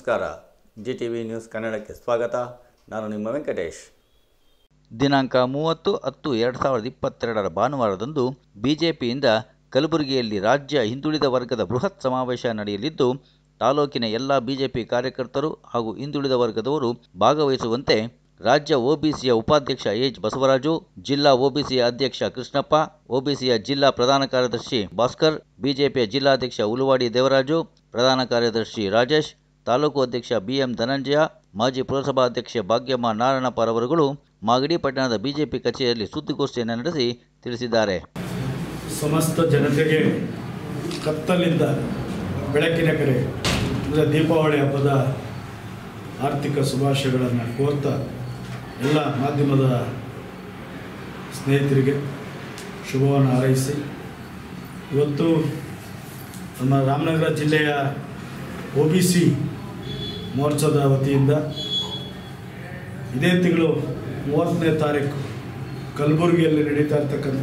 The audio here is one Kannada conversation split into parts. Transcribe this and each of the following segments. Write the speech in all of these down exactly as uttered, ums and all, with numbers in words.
ನಮಸ್ಕಾರ. ಜಿ ಟಿ ವಿ ನ್ಯೂಸ್ ಕನ್ನಡಕ್ಕೆ ಸ್ವಾಗತ. ನಾನು ನಿಮ್ಮ ವೆಂಕಟೇಶ್. ದಿನಾಂಕ ಮೂವತ್ತು ಹತ್ತು ಎರಡು ಸಾವಿರದ ಇಪ್ಪತ್ತೆರಡರ ಭಾನುವಾರದಂದು ಬಿಜೆಪಿಯಿಂದ ಕಲಬುರಗಿಯಲ್ಲಿ ರಾಜ್ಯ ಹಿಂದುಳಿದ ವರ್ಗದ ಬೃಹತ್ ಸಮಾವೇಶ ನಡೆಯಲಿದ್ದು, ತಾಲೂಕಿನ ಎಲ್ಲ ಬಿಜೆಪಿ ಕಾರ್ಯಕರ್ತರು ಹಾಗೂ ಹಿಂದುಳಿದ ವರ್ಗದವರು ಭಾಗವಹಿಸುವಂತೆ ರಾಜ್ಯ ಒಬಿಸಿಯ ಉಪಾಧ್ಯಕ್ಷ ಎಚ್ ಬಸವರಾಜು, ಜಿಲ್ಲಾ ಒಬಿಸಿಯ ಅಧ್ಯಕ್ಷ ಕೃಷ್ಣಪ್ಪ, ಒಬಿಸಿಯ ಜಿಲ್ಲಾ ಪ್ರಧಾನ ಕಾರ್ಯದರ್ಶಿ ಭಾಸ್ಕರ್, ಬಿಜೆಪಿಯ ಜಿಲ್ಲಾಧ್ಯಕ್ಷ ಉಲುವಾಡಿ ದೇವರಾಜು, ಪ್ರಧಾನ ಕಾರ್ಯದರ್ಶಿ ರಾಜೇಶ್, ತಾಲೂಕು ಅಧ್ಯಕ್ಷ ಬಿಎಂ ಧನಂಜಯ, ಮಾಜಿ ಪುರಸಭಾಧ್ಯಕ್ಷೆ ಭಾಗ್ಯಮ್ಮ ನಾರಾಯಣಪ್ಪರವರುಗಳು ಮಾಗಡಿ ಪಟ್ಟಣದ ಬಿಜೆಪಿ ಕಚೇರಿಯಲ್ಲಿ ಸುದ್ದಿಗೋಷ್ಠಿಯನ್ನು ನಡೆಸಿ ತಿಳಿಸಿದ್ದಾರೆ. ಸಮಸ್ತ ಜನತೆಗೆ ಕತ್ತಲಿಂದ ಬೆಳಕಿನ ಕಡೆ ಅಂದರೆ ದೀಪಾವಳಿ ಹಬ್ಬದ ಆರ್ಥಿಕ ಶುಭಾಶಯಗಳನ್ನು ಕೋರ್ತಾ ಎಲ್ಲ ಮಾಧ್ಯಮದ ಸ್ನೇಹಿತರಿಗೆ ಶುಭವನ್ನು ಹಾರೈಸಿ, ಇವತ್ತು ನಮ್ಮ ರಾಮನಗರ ಜಿಲ್ಲೆಯ ಒ ಬಿ ಸಿ ಮೋರ್ಚಾದ ವತಿಯಿಂದ ಇದೇ ತಿಂಗಳು ಮೂವತ್ತನೇ ತಾರೀಕು ಕಲಬುರಗಿಯಲ್ಲಿ ನಡೀತಾ ಇರ್ತಕ್ಕಂಥ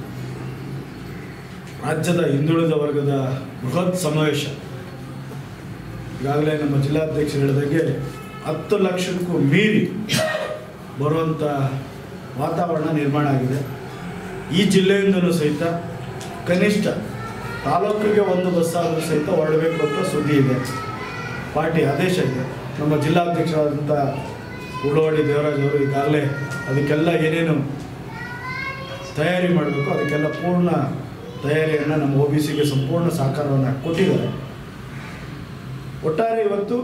ರಾಜ್ಯದ ಹಿಂದುಳಿದ ವರ್ಗದ ಬೃಹತ್ ಸಮಾವೇಶ, ಈಗಾಗಲೇ ನಮ್ಮ ಜಿಲ್ಲಾಧ್ಯಕ್ಷರು ಹೇಳಿದಂಗೆ ಹತ್ತು ಲಕ್ಷಕ್ಕೂ ಮೀರಿ ಬರುವಂಥ ವಾತಾವರಣ ನಿರ್ಮಾಣ ಆಗಿದೆ. ಈ ಜಿಲ್ಲೆಯಿಂದಲೂ ಸಹಿತ ಕನಿಷ್ಠ ತಾಲೂಕಿಗೆ ಒಂದು ಬಸ್ ಆದರೂ ಸಹಿತ ಹೊರಡಬೇಕು ಅಂತ ಸುದ್ದಿ ಇದೆ, ಪಾರ್ಟಿ ಆದೇಶ ಇದೆ. ನಮ್ಮ ಜಿಲ್ಲಾಧ್ಯಕ್ಷರಾದಂಥ ಉಲುವಾಡಿ ದೇವರಾಜ್ ಅವರು ಈಗಾಗಲೇ ಅದಕ್ಕೆಲ್ಲ ಏನೇನು ತಯಾರಿ ಮಾಡಬೇಕು ಅದಕ್ಕೆಲ್ಲ ಪೂರ್ಣ ತಯಾರಿಯನ್ನು ನಮ್ಮ ಒ ಬಿ ಸಿಗೆ ಸಂಪೂರ್ಣ ಸಹಕಾರವನ್ನು ಕೊಟ್ಟಿದ್ದಾರೆ. ಒಟ್ಟಾರೆ ಇವತ್ತು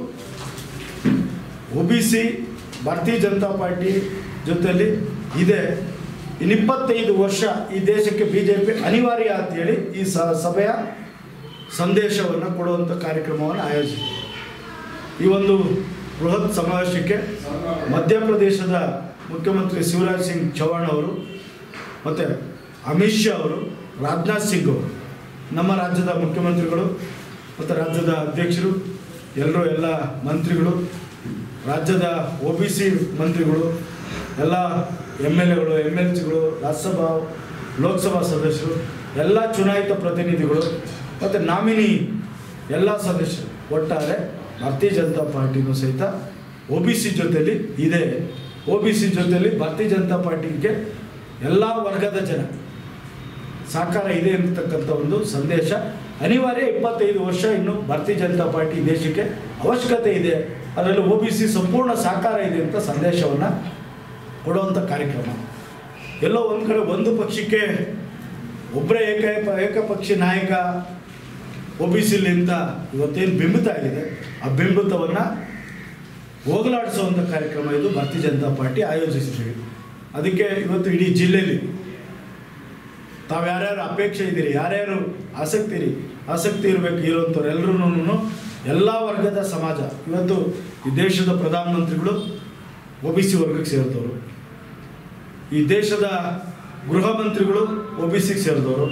ಒ ಬಿ ಸಿ ಭಾರತೀಯ ಜನತಾ ಪಾರ್ಟಿ ಜೊತೆಯಲ್ಲಿ ಇದೆ. ಇನ್ನು ಇಪ್ಪತ್ತೈದು ವರ್ಷ ಈ ದೇಶಕ್ಕೆ ಬಿ ಜೆ ಪಿ ಅನಿವಾರ್ಯ ಅಂತೇಳಿ ಈ ಸಭೆಯ ಸಂದೇಶವನ್ನು ಕೊಡುವಂಥ ಕಾರ್ಯಕ್ರಮವನ್ನು ಆಯೋಜಿಸಿದೆ. ಈ ಒಂದು ಬೃಹತ್ ಸಮಾವೇಶಕ್ಕೆ ಮಧ್ಯಪ್ರದೇಶದ ಮುಖ್ಯಮಂತ್ರಿ ಶಿವರಾಜ್ ಸಿಂಗ್ ಚೌಹಾಣ್ ಅವರು ಮತ್ತು ಅಮಿತ್ ಶಾ ಅವರು, ರಾಜನಾಥ್ ಸಿಂಗ್ ಅವರು, ನಮ್ಮ ರಾಜ್ಯದ ಮುಖ್ಯಮಂತ್ರಿಗಳು ಮತ್ತು ರಾಜ್ಯದ ಅಧ್ಯಕ್ಷರು, ಎಲ್ಲರೂ ಎಲ್ಲ ಮಂತ್ರಿಗಳು, ರಾಜ್ಯದ ಒ ಬಿ ಸಿ ಮಂತ್ರಿಗಳು, ಎಲ್ಲ ಎಮ್ ಎಲ್ ಎಗಳು, ಎಮ್ ಎಲ್ ಸಿಗಳು, ರಾಜ್ಯಸಭಾ ಲೋಕಸಭಾ ಸದಸ್ಯರು, ಎಲ್ಲ ಚುನಾಯಿತ ಪ್ರತಿನಿಧಿಗಳು ಮತ್ತು ನಾಮಿನಿ ಎಲ್ಲ ಸದಸ್ಯರು, ಒಟ್ಟಾರೆ ಭಾರತೀಯ ಜನತಾ ಪಾರ್ಟಿನೂ ಸಹಿತ ಒ ಬಿ ಸಿ ಜೊತೆಯಲ್ಲಿ ಇದೆ. ಒ ಬಿ ಸಿ ಜೊತೆಯಲ್ಲಿ ಭಾರತೀಯ ಜನತಾ ಪಾರ್ಟಿಗೆ ಎಲ್ಲ ವರ್ಗದ ಜನ ಸಹಕಾರ ಇದೆ ಅಂತಕ್ಕಂಥ ಒಂದು ಸಂದೇಶ ಅನಿವಾರ್ಯ. ಇಪ್ಪತ್ತೈದು ವರ್ಷ ಇನ್ನು ಭಾರತೀಯ ಜನತಾ ಪಾರ್ಟಿ ದೇಶಕ್ಕೆ ಅವಶ್ಯಕತೆ ಇದೆ, ಅದರಲ್ಲಿ ಒ ಬಿ ಸಿ ಸಂಪೂರ್ಣ ಸಹಕಾರ ಇದೆ ಅಂತ ಸಂದೇಶವನ್ನು ಕೊಡುವಂಥ ಕಾರ್ಯಕ್ರಮ. ಎಲ್ಲೋ ಒಂದು ಕಡೆ ಒಂದು ಪಕ್ಷಕ್ಕೆ ಒಬ್ಬರೇ ಏಕ ಏಕಪಕ್ಷಿ ನಾಯಕ ಒ ಬಿ ಸಿಲಿಂದ ಇವತ್ತೇನು ಬಿಂಬಿತ ಆಗಿದೆ, ಆ ಬಿಂಬಿತವನ್ನು ಹೋಗಲಾಡಿಸುವಂಥ ಕಾರ್ಯಕ್ರಮ ಇದು ಭಾರತೀಯ ಜನತಾ ಪಾರ್ಟಿ ಆಯೋಜಿಸಿದ್ದೀವಿ. ಅದಕ್ಕೆ ಇವತ್ತು ಇಡೀ ಜಿಲ್ಲೆಯಲ್ಲಿ ತಾವು ಯಾರ್ಯಾರು ಅಪೇಕ್ಷೆ ಇದ್ದೀರಿ, ಯಾರ್ಯಾರು ಆಸಕ್ತಿ ಇರಿ ಆಸಕ್ತಿ ಇರಬೇಕು ಇರೋಂಥವ್ರು ಎಲ್ಲರೂ ಎಲ್ಲ ವರ್ಗದ ಸಮಾಜ, ಇವತ್ತು ಈ ದೇಶದ ಪ್ರಧಾನಮಂತ್ರಿಗಳು ಒ ಬಿ ಸಿ ವರ್ಗಕ್ಕೆ ಸೇರಿದವರು, ಈ ದೇಶದ ಗೃಹ ಮಂತ್ರಿಗಳು ಒ ಬಿ ಸಿಗೆ ಸೇರಿದವರು,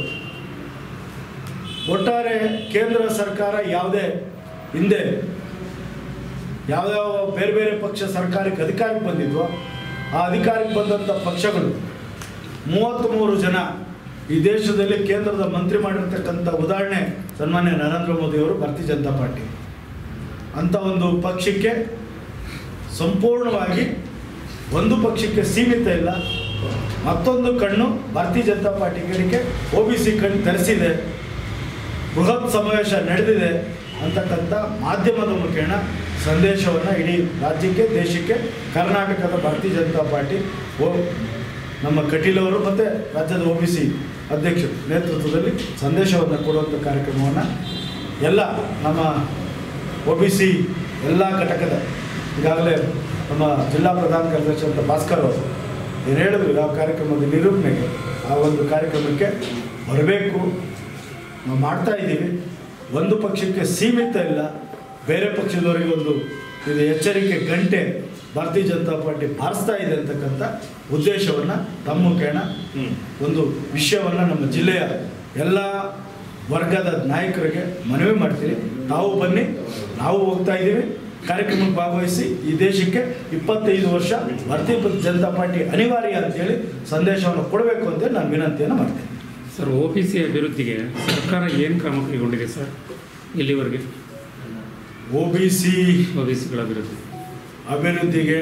ಒಟ್ಟಾರೆ ಕೇಂದ್ರ ಸರ್ಕಾರ ಯಾವುದೇ ಹಿಂದೆ ಯಾವ್ಯಾವ ಬೇರೆ ಬೇರೆ ಪಕ್ಷ ಸರ್ಕಾರಕ್ಕೆ ಅಧಿಕಾರಕ್ಕೆ ಬಂದಿದ್ವೋ ಆ ಅಧಿಕಾರಕ್ಕೆ ಬಂದಂಥ ಪಕ್ಷಗಳು ಮೂವತ್ತ್ಮೂರು ಜನ ಈ ದೇಶದಲ್ಲಿ ಕೇಂದ್ರದ ಮಂತ್ರಿ ಮಾಡಿರ್ತಕ್ಕಂಥ ಉದಾಹರಣೆ ಸನ್ಮಾನ್ಯ ನರೇಂದ್ರ ಮೋದಿಯವರು ಭಾರತೀಯ ಜನತಾ ಪಾರ್ಟಿ. ಅಂಥ ಒಂದು ಪಕ್ಷಕ್ಕೆ ಸಂಪೂರ್ಣವಾಗಿ ಒಂದು ಪಕ್ಷಕ್ಕೆ ಸೀಮಿತ ಇಲ್ಲ, ಮತ್ತೊಂದು ಕಣ್ಣು ಭಾರತೀಯ ಜನತಾ ಪಾರ್ಟಿ ಕಡೆಗೆ ಒ ಬಿ ಸಿ ಕಣ್ಣು ತರಿಸಿದೆ, ಬೃಹತ್ ಸಮಾವೇಶ ನಡೆದಿದೆ ಅಂತಕ್ಕಂಥ ಮಾಧ್ಯಮದ ಮುಖೇನ ಸಂದೇಶವನ್ನು ಇಡೀ ರಾಜ್ಯಕ್ಕೆ, ದೇಶಕ್ಕೆ ಕರ್ನಾಟಕದ ಭಾರತೀಯ ಜನತಾ ಪಾರ್ಟಿ ಓ ನಮ್ಮ ಕಟೀಲ್ ಅವರು ಮತ್ತು ರಾಜ್ಯದ ಒ ಬಿ ಸಿ ಅಧ್ಯಕ್ಷರು ನೇತೃತ್ವದಲ್ಲಿ ಸಂದೇಶವನ್ನು ಕೊಡುವಂಥ ಕಾರ್ಯಕ್ರಮವನ್ನು ಎಲ್ಲ ನಮ್ಮ ಒ ಬಿ ಸಿ ಎಲ್ಲ ಘಟಕದ ಈಗಾಗಲೇ ನಮ್ಮ ಜಿಲ್ಲಾ ಪ್ರಧಾನ ಕಾರ್ಯದರ್ಶಿ ಅಂತ ಭಾಸ್ಕರ್ ಅವರು ಏನು ಹೇಳಿದ್ರು, ಯಾವ ಕಾರ್ಯಕ್ರಮದ ನಿರೂಪಣೆಗೆ ಆ ಒಂದು ಕಾರ್ಯಕ್ರಮಕ್ಕೆ ಬರಬೇಕು, ನಾವು ಮಾಡ್ತಾ ಇದ್ದೀವಿ. ಒಂದು ಪಕ್ಷಕ್ಕೆ ಸೀಮಿತ ಇಲ್ಲ, ಬೇರೆ ಪಕ್ಷದವರಿಗೆ ಒಂದು ಇದು ಎಚ್ಚರಿಕೆ ಗಂಟೆ ಭಾರತೀಯ ಜನತಾ ಪಾರ್ಟಿ ಬಾರಿಸ್ತಾ ಇದೆ ಅಂತಕ್ಕಂಥ ಉದ್ದೇಶವನ್ನು ತಮ್ಮ ಮುಖೇನ ಒಂದು ವಿಷಯವನ್ನು ನಮ್ಮ ಜಿಲ್ಲೆಯ ಎಲ್ಲ ವರ್ಗದ ನಾಯಕರಿಗೆ ಮನವಿ ಮಾಡ್ತೀವಿ. ತಾವು ಬನ್ನಿ, ನಾವು ಹೋಗ್ತಾ ಇದ್ದೀವಿ ಕಾರ್ಯಕ್ರಮಕ್ಕೆ ಭಾಗವಹಿಸಿ ಈ ದೇಶಕ್ಕೆ ಇಪ್ಪತ್ತೈದು ವರ್ಷ ಭಾರತೀಯ ಜನತಾ ಪಾರ್ಟಿ ಅನಿವಾರ್ಯ ಅಂತೇಳಿ ಸಂದೇಶವನ್ನು ಕೊಡಬೇಕು ಅಂತೇಳಿ ನಾನು ವಿನಂತಿಯನ್ನು ಮಾಡ್ತೀನಿ. ಸರ್, ಒ ಬಿ ಸಿ ಅಭಿವೃದ್ಧಿಗೆ ಸರ್ಕಾರ ಏನು ಕ್ರಮ ಕೈಗೊಂಡಿದೆ ಸರ್ ಇಲ್ಲಿವರೆಗೆ? O B C O B ಸಿಗಳ ಅಭಿವೃದ್ಧಿ ಅಭಿವೃದ್ಧಿಗೆ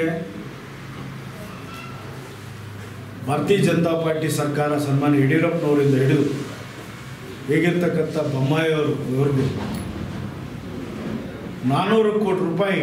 ಭಾರತೀಯ ಜನತಾ ಪಾರ್ಟಿ ಸರ್ಕಾರ ಸನ್ಮಾನ್ಯ ಯಡಿಯೂರಪ್ಪನವರಿಂದ ಹಿಡಿದು ಹೇಗಿರ್ತಕ್ಕಂಥ ಬೊಮ್ಮಾಯಿಯವರು ಇವರಿಗೂ ನಾನ್ನೂರು ಕೋಟಿ ರೂಪಾಯಿ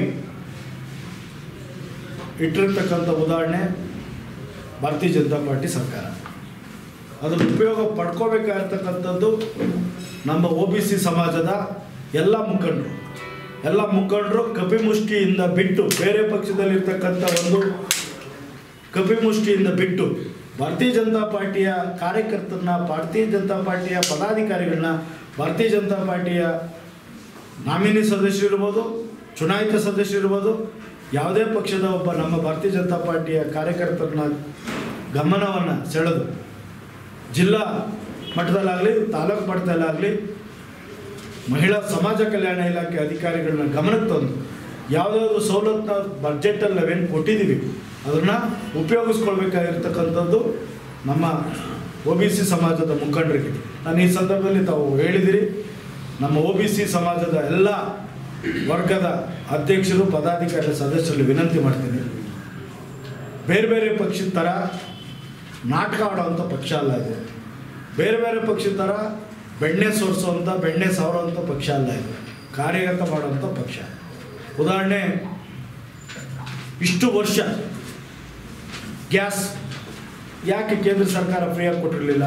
ಇಟ್ಟಿರ್ತಕ್ಕಂಥ ಉದಾಹರಣೆ ಭಾರತೀಯ ಜನತಾ ಪಾರ್ಟಿ ಸರ್ಕಾರ. ಅದರ ಉಪಯೋಗ ಪಡ್ಕೋಬೇಕಾಗಿರ್ತಕ್ಕಂಥದ್ದು ನಮ್ಮ ಒ ಬಿ ಸಿ ಸಮಾಜದ ಎಲ್ಲ ಮುಖಂಡರು ಎಲ್ಲ ಮುಖಂಡರು ಕಪಿಮುಷ್ಟಿಯಿಂದ ಬಿಟ್ಟು, ಬೇರೆ ಪಕ್ಷದಲ್ಲಿರ್ತಕ್ಕಂಥ ಒಂದು ಕಪಿಮುಷ್ಟಿಯಿಂದ ಬಿಟ್ಟು ಭಾರತೀಯ ಜನತಾ ಪಾರ್ಟಿಯ ಕಾರ್ಯಕರ್ತರನ್ನ, ಭಾರತೀಯ ಜನತಾ ಪಾರ್ಟಿಯ ಪದಾಧಿಕಾರಿಗಳನ್ನ, ಭಾರತೀಯ ಜನತಾ ಪಾರ್ಟಿಯ ನಾಮಿನಿ ಸದಸ್ಯರಿರ್ಬೋದು, ಚುನಾಯಿತ ಸದಸ್ಯರಿರ್ಬೋದು, ಯಾವುದೇ ಪಕ್ಷದ ಒಬ್ಬ ನಮ್ಮ ಭಾರತೀಯ ಜನತಾ ಪಾರ್ಟಿಯ ಕಾರ್ಯಕರ್ತರನ್ನ ಗಮನವನ್ನು ಸೆಳೆದು ಜಿಲ್ಲಾ ಮಟ್ಟದಲ್ಲಾಗಲಿ ತಾಲೂಕು ಮಟ್ಟದಲ್ಲಾಗಲಿ ಮಹಿಳಾ ಸಮಾಜ ಕಲ್ಯಾಣ ಇಲಾಖೆ ಅಧಿಕಾರಿಗಳನ್ನ ಗಮನಕ್ಕೆ ತಂದು ಯಾವುದಾದ್ರೂ ಸವಲತ್ತನ್ನ ಬಜೆಟಲ್ಲಿ ನಾವೇನು ಕೊಟ್ಟಿದ್ದೀವಿ ಅದನ್ನು ಉಪಯೋಗಿಸ್ಕೊಳ್ಬೇಕಾಗಿರ್ತಕ್ಕಂಥದ್ದು ನಮ್ಮ ಒ ಬಿ ಸಿ ಸಮಾಜದ ಮುಖಂಡರಿಗೆ. ನಾನು ಈ ಸಂದರ್ಭದಲ್ಲಿ ತಾವು ಹೇಳಿದಿರಿ, ನಮ್ಮ ಒ ಬಿ ಸಿ ಸಮಾಜದ ಎಲ್ಲ ವರ್ಗದ ಅಧ್ಯಕ್ಷರು ಪದಾಧಿಕಾರಿ ಸದಸ್ಯರಲ್ಲಿ ವಿನಂತಿ ಮಾಡ್ತೀನಿ, ಬೇರೆ ಬೇರೆ ಪಕ್ಷದ ಥರ ನಾಟಕ ಆಡೋವಂಥ ಪಕ್ಷ ಅಲ್ಲ ಇದೆ. ಬೇರೆ ಬೇರೆ ಪಕ್ಷದ ಥರ ಬೆಣ್ಣೆ ಸೋರಿಸುವಂಥ ಬೆಣ್ಣೆ ಸಾರುವಂಥ ಪಕ್ಷ ಅಲ್ಲ ಇದೆ, ಕಾರ್ಯಗತ ಮಾಡುವಂಥ ಪಕ್ಷ. ಉದಾಹರಣೆ, ಇಷ್ಟು ವರ್ಷ ಗ್ಯಾಸ್ ಯಾಕೆ ಕೇಂದ್ರ ಸರ್ಕಾರ ಫ್ರೀಯಾಗಿ ಕೊಟ್ಟಿರಲಿಲ್ಲ?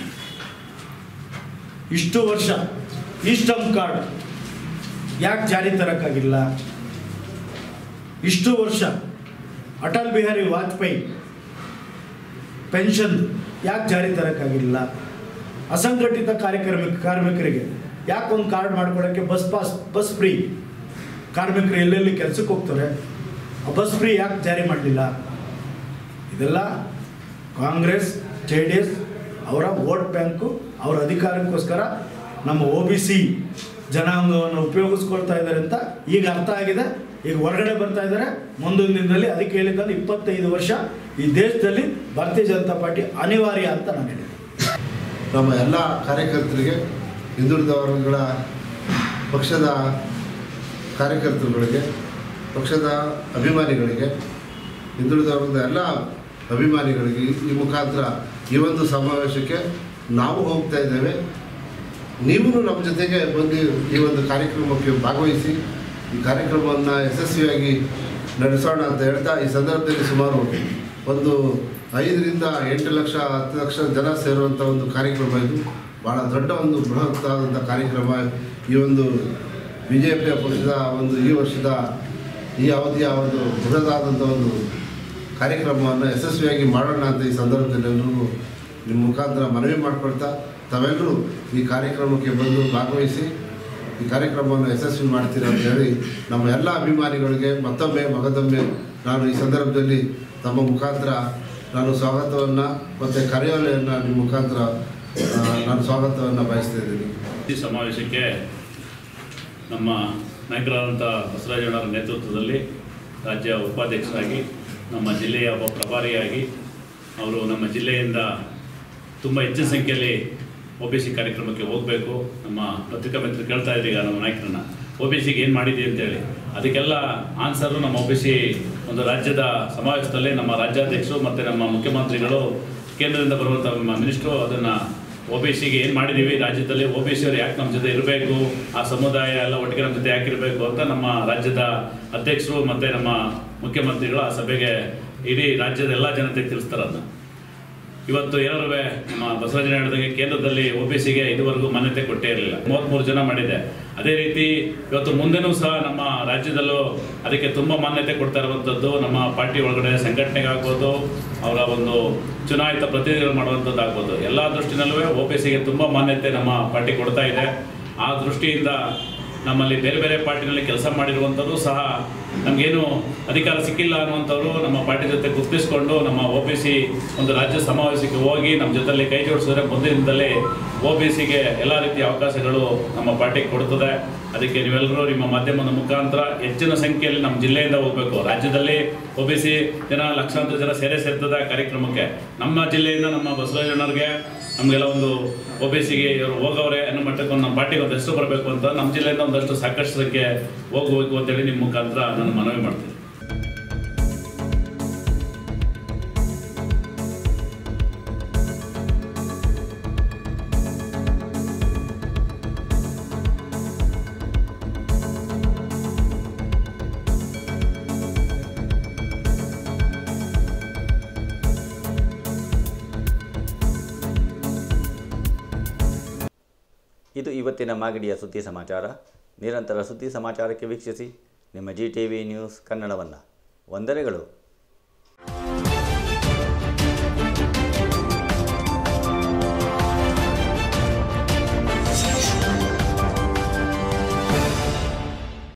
ಇಷ್ಟು ವರ್ಷ ಈ ಸ್ಟಮ್ ಕಾರ್ಡ್ ಯಾಕೆ ಜಾರಿ ತರೋಕ್ಕಾಗಿಲ್ಲ? ಇಷ್ಟು ವರ್ಷ ಅಟಲ್ ಬಿಹಾರಿ ವಾಜಪೇಯಿ ಪೆನ್ಷನ್ ಯಾಕೆ ಜಾರಿ ತರೋಕ್ಕಾಗಿಲ್ಲ? ಅಸಂಘಟಿತ ಕಾರ್ಯಕ್ರಮ ಕಾರ್ಮಿಕರಿಗೆ ಯಾಕೆ ಒಂದು ಕಾರ್ಡ್ ಮಾಡ್ಕೊಳ್ಳೋಕ್ಕೆ ಬಸ್ ಪಾಸ್ ಬಸ್ ಫ್ರೀ, ಕಾರ್ಮಿಕರು ಎಲ್ಲೆಲ್ಲಿ ಕೆಲಸಕ್ಕೆ ಹೋಗ್ತಾರೆ ಆ ಬಸ್ ಫ್ರೀ ಯಾಕೆ ಜಾರಿ ಮಾಡಲಿಲ್ಲ? ಇದೆಲ್ಲ ಕಾಂಗ್ರೆಸ್ ಜೆ ಡಿ ಎಸ್ ಅವರ ವೋಟ್ ಬ್ಯಾಂಕು, ಅವರ ಅಧಿಕಾರಕ್ಕೋಸ್ಕರ ನಮ್ಮ ಒ ಬಿ ಸಿ ಜನಾಂಗವನ್ನು ಉಪಯೋಗಿಸ್ಕೊಳ್ತಾ ಇದ್ದಾರೆ ಅಂತ ಈಗ ಅರ್ಥ ಆಗಿದೆ. ಈಗ ಹೊರಗಡೆ ಬರ್ತಾ ಇದ್ದಾರೆ. ಮುಂದಿನ ದಿನದಲ್ಲಿ ಅದಕ್ಕೆ ಹೇಳಿದ್ದಾರೆ ಇಪ್ಪತ್ತೈದು ವರ್ಷ ಈ ದೇಶದಲ್ಲಿ ಭಾರತೀಯ ಜನತಾ ಪಾರ್ಟಿ ಅನಿವಾರ್ಯ ಅಂತ ನಾನು ಹೇಳಿದೆ. ನಮ್ಮ ಎಲ್ಲ ಕಾರ್ಯಕರ್ತರಿಗೆ, ಹಿಂದುಳಿದ ವರ್ಗಗಳ ಪಕ್ಷದ ಕಾರ್ಯಕರ್ತರುಗಳಿಗೆ, ಪಕ್ಷದ ಅಭಿಮಾನಿಗಳಿಗೆ, ಹಿಂದುಳಿದ ವರ್ಗದ ಎಲ್ಲ ಅಭಿಮಾನಿಗಳಿಗೆ ಈ ಮುಖಾಂತರ ಈ ಒಂದು ಸಮಾವೇಶಕ್ಕೆ ನಾವು ಹೋಗ್ತಾ ಇದ್ದೇವೆ. ನೀವು ನಮ್ಮ ಜೊತೆಗೆ ಬಂದು ಈ ಒಂದು ಕಾರ್ಯಕ್ರಮಕ್ಕೆ ಭಾಗವಹಿಸಿ ಈ ಕಾರ್ಯಕ್ರಮವನ್ನು ಯಶಸ್ವಿಯಾಗಿ ನಡೆಸೋಣ ಅಂತ ಹೇಳ್ತಾ, ಈ ಸಂದರ್ಭದಲ್ಲಿ ಸುಮಾರು ಒಂದು ಐದರಿಂದ ಎಂಟು ಲಕ್ಷ ಹತ್ತು ಲಕ್ಷ ಜನ ಸೇರುವಂಥ ಒಂದು ಕಾರ್ಯಕ್ರಮ ಇದು. ಭಾಳ ದೊಡ್ಡ ಒಂದು ಬೃಹತ್ತಾದಂಥ ಕಾರ್ಯಕ್ರಮ. ಈ ಒಂದು ಬಿ ಜೆ ಪಿಯ ಪಕ್ಷದ ಒಂದು ಈ ವರ್ಷದ ಈ ಅವಧಿಯ ಒಂದು ಬೃಹದಾದಂಥ ಒಂದು ಕಾರ್ಯಕ್ರಮವನ್ನು ಯಶಸ್ವಿಯಾಗಿ ಮಾಡೋಣ ಅಂತ ಈ ಸಂದರ್ಭದಲ್ಲಿ ಎಲ್ಲರಿಗೂ ನಿಮ್ಮ ಮುಖಾಂತರ ಮನವಿ ಮಾಡಿಕೊಳ್ತಾ, ತಾವೆಲ್ಲರೂ ಈ ಕಾರ್ಯಕ್ರಮಕ್ಕೆ ಬಂದು ಭಾಗವಹಿಸಿ ಈ ಕಾರ್ಯಕ್ರಮವನ್ನು ಯಶಸ್ವಿ ಮಾಡ್ತೀರಾ ಅಂತ ಹೇಳಿ ನಮ್ಮ ಎಲ್ಲ ಅಭಿಮಾನಿಗಳಿಗೆ ಮತ್ತೊಮ್ಮೆ ಮಗದೊಮ್ಮೆ ನಾನು ಈ ಸಂದರ್ಭದಲ್ಲಿ ತಮ್ಮ ಮುಖಾಂತರ ನಾನು ಸ್ವಾಗತವನ್ನು ಮತ್ತು ಕರೆಯೋಲೆಯನ್ನು ನಿಮ್ಮ ಮುಖಾಂತರ ನಾನು ಸ್ವಾಗತವನ್ನು ಬಯಸ್ತಾ ಇದ್ದೀನಿ. ಈ ಸಮಾವೇಶಕ್ಕೆ ನಮ್ಮ ನಾಯಕರಾದಂಥ ಬಸವರಾಜಣ್ಣವರ ನೇತೃತ್ವದಲ್ಲಿ ರಾಜ್ಯ ಉಪಾಧ್ಯಕ್ಷರಾಗಿ, ನಮ್ಮ ಜಿಲ್ಲೆಯ ಒಬ್ಬ ಪ್ರಭಾರಿಯಾಗಿ ಅವರು ನಮ್ಮ ಜಿಲ್ಲೆಯಿಂದ ತುಂಬ ಹೆಚ್ಚಿನ ಸಂಖ್ಯೆಯಲ್ಲಿ ಒ ಬಿ ಸಿ ಕಾರ್ಯಕ್ರಮಕ್ಕೆ ಹೋಗಬೇಕು. ನಮ್ಮ ಪತ್ರಿಕಾ ಮಿತ್ರರು ಕೇಳ್ತಾ ಇದ್ದೀವಿ ಈಗ ನಮ್ಮ ನಾಯಕರನ್ನ, ಒ ಬಿ ಸಿಗೆ ಏನು ಮಾಡಿದ್ದೀವಿ ಅಂತೇಳಿ. ಅದಕ್ಕೆಲ್ಲ ಆನ್ಸರು ನಮ್ಮ ಒ ಬಿ ಸಿ ಒಂದು ರಾಜ್ಯದ ಸಮಾವೇಶದಲ್ಲಿ ನಮ್ಮ ರಾಜ್ಯಾಧ್ಯಕ್ಷರು ಮತ್ತು ನಮ್ಮ ಮುಖ್ಯಮಂತ್ರಿಗಳು, ಕೇಂದ್ರದಿಂದ ಬರುವಂಥ ನಮ್ಮ ಮಿನಿಸ್ಟ್ರು ಅದನ್ನು ಒ ಬಿ ಸಿಗೆ ಏನು ಮಾಡಿದ್ದೀವಿ, ರಾಜ್ಯದಲ್ಲಿ ಒ ಬಿ ಸಿ ಅವರು ಯಾಕೆ ನಮ್ಮ ಜೊತೆ ಇರಬೇಕು, ಆ ಸಮುದಾಯ ಎಲ್ಲ ಒಟ್ಟಿಗೆ ನಮ್ಮ ಜೊತೆ ಯಾಕೆ ಇರಬೇಕು ಅಂತ ನಮ್ಮ ರಾಜ್ಯದ ಅಧ್ಯಕ್ಷರು ಮತ್ತು ನಮ್ಮ ಮುಖ್ಯಮಂತ್ರಿಗಳು ಆ ಸಭೆಗೆ ಇಡೀ ರಾಜ್ಯದ ಎಲ್ಲ ಜನತೆಗೆ ತಿಳಿಸ್ತಾರೆ. ಅದನ್ನ ಇವತ್ತು ಏನಾರು ನಮ್ಮ ಬಸವರಾಜ ಹೇಳಿದಂಗೆ ಕೇಂದ್ರದಲ್ಲಿ ಒ ಬಿ ಸಿಗೆ ಇದುವರೆಗೂ ಮಾನ್ಯತೆ ಕೊಟ್ಟೇ ಇರಲಿಲ್ಲ, ಮೂವತ್ತ್ಮೂರು ಜನ ಮಾಡಿದೆ. ಅದೇ ರೀತಿ ಇವತ್ತು ಮುಂದೆನೂ ಸಹ ನಮ್ಮ ರಾಜ್ಯದಲ್ಲೂ ಅದಕ್ಕೆ ತುಂಬ ಮಾನ್ಯತೆ ಕೊಡ್ತಾ ಇರುವಂಥದ್ದು ನಮ್ಮ ಪಾರ್ಟಿ ಒಳಗಡೆ ಸಂಘಟನೆಗಾಗ್ಬೋದು, ಅವರ ಒಂದು ಚುನಾಯಿತ ಪ್ರತಿನಿಧಿಗಳು ಮಾಡುವಂಥದ್ದು ಆಗ್ಬೋದು, ಎಲ್ಲ ದೃಷ್ಟಿನಲ್ಲೂ ಒ ಬಿ ಸಿಗೆ ತುಂಬ ಮಾನ್ಯತೆ ನಮ್ಮ ಪಾರ್ಟಿ ಕೊಡ್ತಾ ಇದೆ. ಆ ದೃಷ್ಟಿಯಿಂದ ನಮ್ಮಲ್ಲಿ ಬೇರೆ ಬೇರೆ ಪಾರ್ಟಿನಲ್ಲಿ ಕೆಲಸ ಮಾಡಿರುವಂಥದ್ದು ಸಹ ನಮಗೇನು ಅಧಿಕಾರ ಸಿಕ್ಕಿಲ್ಲ ಅನ್ನುವಂಥವ್ರು ನಮ್ಮ ಪಾರ್ಟಿ ಜೊತೆ ಗುರುತಿಸ್ಕೊಂಡು ನಮ್ಮ ಒ ಬಿ ಸಿ ಒಂದು ರಾಜ್ಯ ಸಮಾವೇಶಕ್ಕೆ ಹೋಗಿ ನಮ್ಮ ಜೊತೆಯಲ್ಲಿ ಕೈ ಜೋಡಿಸಿದ್ರೆ ಮುಂದಿನ ದಿನದಲ್ಲಿ ಒ ಬಿ ಸಿಗೆ ಎಲ್ಲ ರೀತಿಯ ಅವಕಾಶಗಳು ನಮ್ಮ ಪಾರ್ಟಿಗೆ ಕೊಡ್ತದೆ. ಅದಕ್ಕೆ ನೀವೆಲ್ಲರೂ ನಿಮ್ಮ ಮಾಧ್ಯಮದ ಮುಖಾಂತರ ಹೆಚ್ಚಿನ ಸಂಖ್ಯೆಯಲ್ಲಿ ನಮ್ಮ ಜಿಲ್ಲೆಯಿಂದ ಹೋಗಬೇಕು. ರಾಜ್ಯದಲ್ಲಿ ಒ ಬಿ ಸಿ ಜನ ಲಕ್ಷಾಂತರ ಜನ ಸೇರೆ ಸೇರ್ತದೆ ಕಾರ್ಯಕ್ರಮಕ್ಕೆ. ನಮ್ಮ ಜಿಲ್ಲೆಯಿಂದ ನಮ್ಮ ಬಸವರಾಜಣ್ಣವ್ರಿಗೆ ನಮಗೆಲ್ಲ ಒಂದು ಒ ಬಿ ಸಿಗೆ ಇವರು ಹೋಗವ್ರೆ ಅನ್ನೋ ಮಟ್ಟಕ್ಕೆ ಒಂದು ನಮ್ಮ ಪಾರ್ಟಿಗೆ ಒಂದು ಹೆಸರು ಬರಬೇಕು ಅಂತ ನಮ್ಮ ಜಿಲ್ಲೆಯಿಂದ ಒಂದಷ್ಟು ಸಾಕಷ್ಟು ಸಂಖ್ಯೆ ಹೋಗಬೇಕು ಅಂತೇಳಿ ನಿಮ್ಮ ಮುಖಾಂತರ ನಾನು ಮನವಿ ಮಾಡ್ತೀನಿ. ಇದು ಇವತ್ತಿನ ಮಾಗಡಿಯ ಸುದ್ದಿ ಸಮಾಚಾರ. ನಿರಂತರ ಸುದ್ದಿ ಸಮಾಚಾರಕ್ಕೆ ವೀಕ್ಷಿಸಿ ನಿಮ್ಮ ಜಿ ಟಿ ವಿ ನ್ಯೂಸ್ ಕನ್ನಡವನ್ನು. ವಂದನೆಗಳು.